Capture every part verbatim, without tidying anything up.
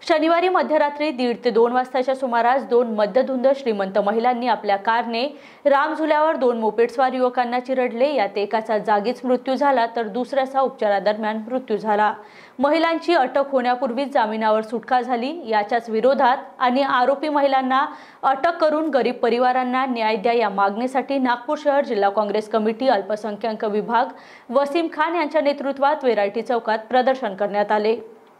शनिवारी मध्यरात्री दीड ते दोन वाजताच्या सुमारास दोन मध्यधुंद श्रीमंत महिलांनी आपल्या कारने राम झुल्यावर दोन मोपेडस्वार युवकांना चिरडले। यात एकाचा जागीच मृत्यू झाला तर दुसऱ्याचा उपचारादरम्यान मृत्यू झाला। महिलांची अटक होण्यापूर्वीच जामिनावर सुटका झाली। याच्याच विरोधात आणि आरोपी महिलांना अटक करून गरीब परिवारांना न्याय द्या या मागणीसाठी नागपूर शहर जिल्हा काँग्रेस कमिटी अल्पसंख्याक विभाग वसीम खान यांच्या नेतृत्वात वेरायटी चौकात प्रदर्शन करण्यात आले।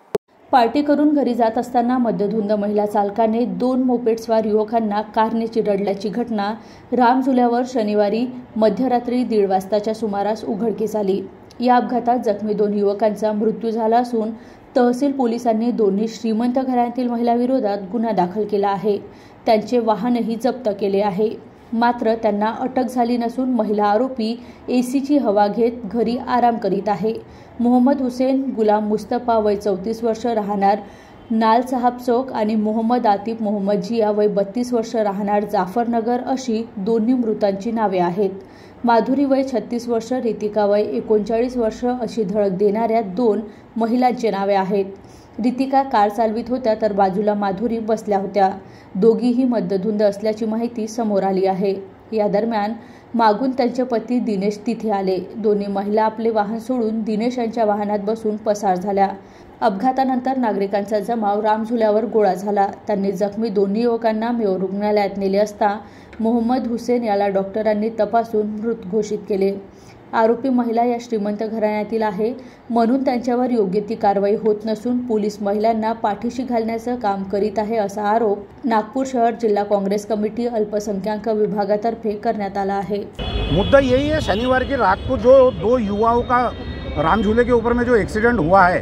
पार्टी करून घरी जात असताना मध्यधुंद महिला चालकाने दोन मोपेडस्वार युवकांना कारने चिरडल्याची घटना राम झुल्यावर शनिवारी मध्यरात्री दीड वाजताच्या सुमारास उघडकीस आली। या अपघातात जखमी दोन युवकांचा मृत्यू झाला असून तहसील पोलिसांनी दोन्ही श्रीमंत घरातील महिलांविरोधात गुन्हा दाखल केला आहे। त्यांचे वाहनही जप्त केले आहे। मात्र त्यांना अटक झाली नसून महिला आरोपी एसीची हवा घेत घरी आराम करीत आहे। मोहम्मद हुसेन गुलाम मुस्तफा वय चौतीस वर्ष राहणार नाल साहब चौक आणि मोहम्मद आतिफ मोहम्मद जिया वय बत्तीस वर्ष राहणार जाफरनगर अशी दोन्ही मृतांची नावे आहेत। माधुरी वय छत्तीस वर्ष रितिका वय एकोणचाळीस वर्ष अशी धडक देणाऱ्या दोन महिलांची नावे आहेत। रितिका कार चालवित होत्या तर बाजूला माधुरी बसल्या होत्या। दोघीही मध्यधुंद असल्याची माहिती समोर आली आहे। या दरम्यान मागून त्यांचे पती दिनेश तिथे आले। दोन्ही महिला आपले वाहन सोडून दिनेश यांच्या वाहनात बसून पसार झाल्या। अपघातानंतर नागरिकांचा जमाव रामझुल्यावर गोळा झाला। त्यांनी जखमी दोन्ही युवकांना मेयो रुग्णालयात नेले असता मोहम्मद हुसेन याला डॉक्टरांनी तपासून मृत घोषित केले। आरोपी महिला या श्रीमंत घराण्यातील आहे म्हणून त्यांच्यावर योग्य ती कारवाई होत नसून पोलीस महिलांना पाठीशी घालण्याचं काम करीत आहे असा आरोप नागपूर शहर जिल्हा कांग्रेस कमिटी अल्पसंख्याक विभागातर्फे करण्यात आला आहे। मुद्दा यही है, शनिवार की रात को जो दो युवाओं का राम झूले के ऊपर में जो एक्सीडेंट हुआ है,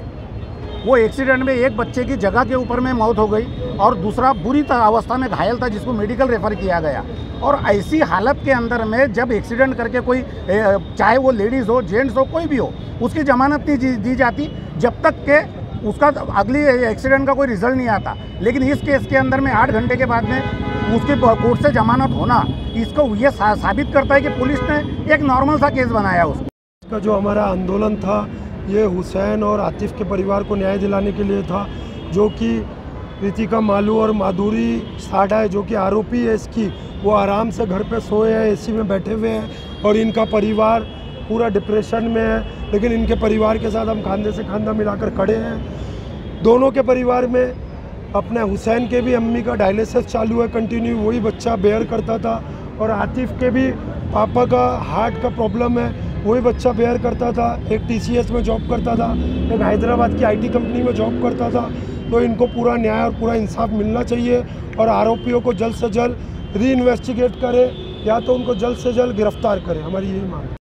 वो एक्सीडेंट में एक बच्चे की जगह के ऊपर में मौत हो गई और दूसरा बुरी अवस्था में घायल था जिसको मेडिकल रेफर किया गया। और ऐसी हालत के अंदर में जब एक्सीडेंट करके कोई, चाहे वो लेडीज़ हो जेंट्स हो कोई भी हो, उसकी जमानत नहीं दी जाती जब तक के उसका अगली एक्सीडेंट का कोई रिजल्ट नहीं आता। लेकिन इस केस के अंदर में आठ घंटे के बाद में उसकी कोर्ट से जमानत होना, इसको ये सा, साबित करता है कि पुलिस ने एक नॉर्मल सा केस बनाया उसको। इसका जो हमारा आंदोलन था ये हुसैन और आतिफ के परिवार को न्याय दिलाने के लिए था, जो कि रितिका मालू और माधुरी साडा है जो कि आरोपी है इसकी, वो आराम से घर पे सोए हैं, एसी में बैठे हुए हैं और इनका परिवार पूरा डिप्रेशन में है। लेकिन इनके परिवार के साथ हम खांदे से खांदा मिलाकर खड़े हैं। दोनों के परिवार में अपने हुसैन के भी अम्मी का डायलिसिस चालू है कंटिन्यू, वही बच्चा बेयर करता था, और आतिफ के भी पापा का हार्ट का प्रॉब्लम है, वही बच्चा बेयर करता था। एक टीसीएस में जॉब करता था, एक हैदराबाद की आईटी कंपनी में जॉब करता था। तो इनको पूरा न्याय और पूरा इंसाफ मिलना चाहिए और आरोपियों को जल्द से जल्द री इन्वेस्टिगेट करे या तो उनको जल्द से जल्द गिरफ्तार करे। हमारी यही मांग है।